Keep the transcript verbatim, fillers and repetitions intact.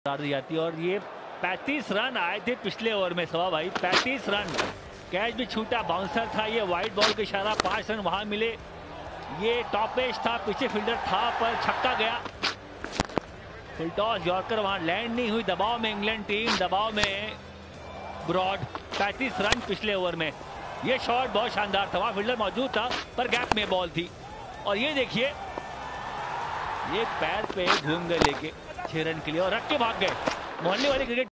दी जाती है। और ये पैंतीस रन आए थे पिछले ओवर में सवा भाई, पैंतीस रन। कैच भी छूटा, बाउंसर था, ये वाइट बॉल का इशारा, पांच रन वहां मिले। ये टॉप पेस था, पीछे फील्डर था पर छक्का गया। फुल टॉस यॉर्कर वहां लैंड नहीं हुई। दबाव में इंग्लैंड टीम, दबाव में ब्रॉड। पैंतीस रन पिछले ओवर में। ये शॉट बहुत शानदार था, वहां फील्डर मौजूद था पर गैप में बॉल थी। और ये देखिए, ये पैर पे घूम गए लेके छह रन के लिए और रख के भाग गए। मोहल्ले वाले क्रिकेट